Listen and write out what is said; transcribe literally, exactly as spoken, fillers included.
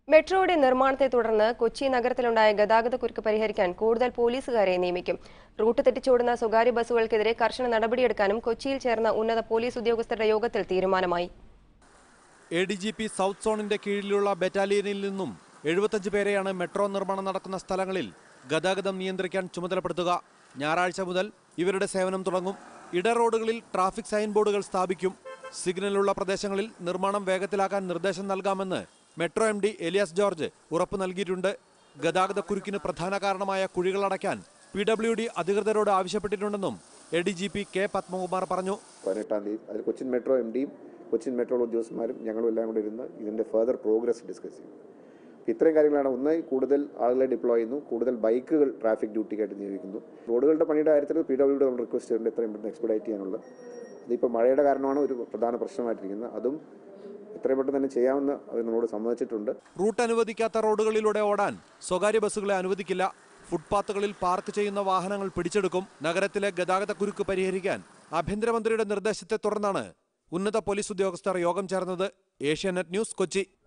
മെട്രോയുടെ നിർമ്മാണത്തെ തുടർന്ന് കൊച്ചി നഗരത്തിലുണ്ടായ ഗതാഗതക്കുരുക്ക് പരിഹരിക്കാൻ കൂടുതൽ പോലീസുകാരെ നിയമിക്കും. റൂട്ട് തെറ്റിച്ചോടുന്ന സ്വകാര്യ ബസ്സുകൾക്കെതിരെ കർശന നടപടിയെടുക്കാനും കൊച്ചിയിൽ ചേർന്ന ഉന്നത പോലീസ് ഉദ്യോഗസ്ഥരുടെ യോഗത്തിൽ തീരുമാനമായി. A D G P south സോണിന്റെ കീഴിലുള്ള ബറ്റാലിയനിൽ നിന്നും എഴുപത്തഞ്ച് പേരെയാണ് മെട്രോ നിർമ്മാണം നടക്കുന്ന സ്ഥലങ്ങളിൽ ഗതാഗതം നിയന്ത്രിക്കാൻ ചുമതലപ്പെടുത്തുക. ഞായറാഴ്ച മുതൽ ഇവരുടെ സേവനം തുടങ്ങും. ഇട റോഡുകളിൽ ട്രാഫിക് സൈൻ ബോർഡുകൾ സ്ഥാപിക്കും. സിഗ്നലുള്ള പ്രദേശങ്ങളിൽ നിർമ്മാണം വേഗത്തിലാക്കാൻ നിർദ്ദേശം നൽകാമെന്ന് metro M D Elias George ഉറപ്പു നൽകിയിട്ടുണ്ട്. ഗതാഗതക്കുരുക്കിന് പ്രധാന കാരണമായ കുഴികൾ അടയ്ക്കാൻ പി ഡബ്ല്യു ഡി അധികൃതരോട് ആവശ്യപ്പെട്ടിട്ടുണ്ടെന്നും A D G P K Padmakumar പറഞ്ഞു. പതിനെട്ടാം തീയതി അതിൽ കൊച്ചിൻ മെട്രോ എം ഡിയും കൊച്ചിൻ മെട്രോ ഉദ്യോഗസ്ഥന്മാരും ഞങ്ങളും എല്ലാം കൂടെ ഇരുന്ന് ഇതിൻ്റെ ഫർദർ പ്രോഗ്രസ് ഡിസ്കസ് ചെയ്യും. ഇത്രയും കാര്യങ്ങളാണ്. ഒന്ന്, കൂടുതൽ ആളുകളെ ഡിപ്ലോയ് ചെയ്യുന്നു, കൂടുതൽ ബൈക്കുകൾ ട്രാഫിക് ഡ്യൂട്ടിക്കായിട്ട് നിയോഗിക്കുന്നു. റോഡുകളുടെ പണിയുടെ കാര്യത്തിൽ പി ഡബ്ല്യു ഡി നമ്മൾ റിക്വസ്റ്റ് ചെയ്തിട്ടുണ്ട് എത്രയും പെട്ടെന്ന് എക്സ്പെഡൈറ്റ് ചെയ്യാനുള്ളത്. അതിപ്പോൾ മഴയുടെ കാരണമാണ് ഒരു പ്രധാന പ്രശ്നമായിട്ടിരിക്കുന്നത്. അതും എത്രയും പെട്ടെന്ന് തന്നെ ചെയ്യാമെന്ന് അവർ നമ്മളോട് സമ്മതിച്ചിട്ടുണ്ട്. റൂട്ട് അനുവദിക്കാത്ത റോഡുകളിലൂടെ ഓടാൻ സ്വകാര്യ ബസ്സുകളെ അനുവദിക്കില്ല. ഫുട്പാത്തുകളിൽ പാർക്ക് ചെയ്യുന്ന വാഹനങ്ങൾ പിടിച്ചെടുക്കും. നഗരത്തിലെ ഗതാഗതക്കുരുക്ക് പരിഹരിക്കാൻ ആഭ്യന്തരമന്ത്രിയുടെ നിർദ്ദേശത്തെ തുടർന്നാണ് ഉന്നത പോലീസ് ഉദ്യോഗസ്ഥർ യോഗം ചേർന്നത്. ഏഷ്യാനെറ്റ് ന്യൂസ്, കൊച്ചി.